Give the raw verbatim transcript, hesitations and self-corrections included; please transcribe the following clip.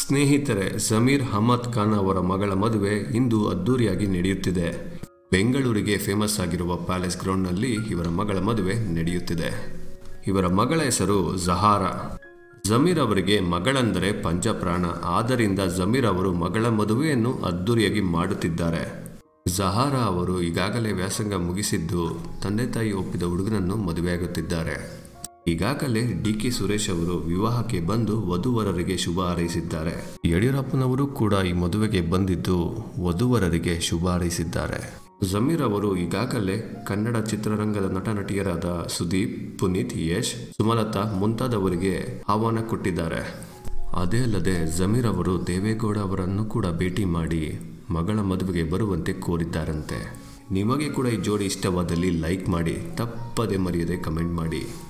ಸ್ನೇಹಿತರೆ, ಜಮೀರ್ ಅಹಮದ್ ಖಾನ್ ಅವರ ಮಗಳ ಮದುವೆ ಇಂದು ಅದ್ದೂರಿಯಾಗಿ ನಡೆಯುತ್ತಿದೆ. ಬೆಂಗಳೂರಿಗೆ ಫೇಮಸ್ ಆಗಿರುವ ಪ್ಯಾಲೇಸ್ ಗ್ರೌಂಡ್ನಲ್ಲಿ ಇವರ ಮಗಳ ಮದುವೆ ನಡೆಯುತ್ತಿದೆ. ಇವರ ಮಗಳ ಹೆಸರು ಜಹಾರಾ. ಜಮೀರ್ ಅವರಿಗೆ ಮಗಳಂದರೆ ಪಂಚಪ್ರಾಣ. ಆದ್ದರಿಂದ ಜಮೀರ್ ಅವರು ಮಗಳ ಮದುವೆಯನ್ನು ಅದ್ದೂರಿಯಾಗಿ ಮಾಡುತ್ತಿದ್ದಾರೆ. ಜಹಾರಾ ಅವರು ಈಗಾಗಲೇ ವ್ಯಾಸಂಗ ಮುಗಿಸಿದ್ದು ತಂದೆ ತಾಯಿ ಒಪ್ಪಿದ ಹುಡುಗನನ್ನು ಮದುವೆಯಾಗುತ್ತಿದ್ದಾರೆ. ಈಗಾಗಲೇ ಡಿ ಕೆ ಸುರೇಶ್ ಅವರು ವಿವಾಹಕ್ಕೆ ಬಂದು ವಧುವರರಿಗೆ ಶುಭ ಹಾರೈಸಿದ್ದಾರೆ. ಯಡಿಯೂರಪ್ಪನವರು ಕೂಡ ಈ ಮದುವೆಗೆ ಬಂದಿದ್ದು ವಧುವರರಿಗೆ ಶುಭ ಹಾರೈಸಿದ್ದಾರೆ. ಜಮೀರ್ ಅವರು ಈಗಾಗಲೇ ಕನ್ನಡ ಚಿತ್ರರಂಗದ ನಟ ನಟಿಯರಾದ ಸುದೀಪ್, ಪುನೀತ್, ಯಶ್, ಸುಮಲತಾ ಮುಂತಾದವರಿಗೆ ಆಹ್ವಾನ ಕೊಟ್ಟಿದ್ದಾರೆ. ಅದೇ ಅಲ್ಲದೆ ಜಮೀರ್ ಅವರು ದೇವೇಗೌಡ ಅವರನ್ನು ಕೂಡ ಭೇಟಿ ಮಾಡಿ ಮಗಳ ಮದುವೆಗೆ ಬರುವಂತೆ ಕೋರಿದ್ದಾರಂತೆ. ನಿಮಗೆ ಕೂಡ ಈ ಜೋಡಿ ಇಷ್ಟವಾದಲ್ಲಿ ಲೈಕ್ ಮಾಡಿ, ತಪ್ಪದೆ ಮರೆಯದೆ ಕಮೆಂಟ್ ಮಾಡಿ.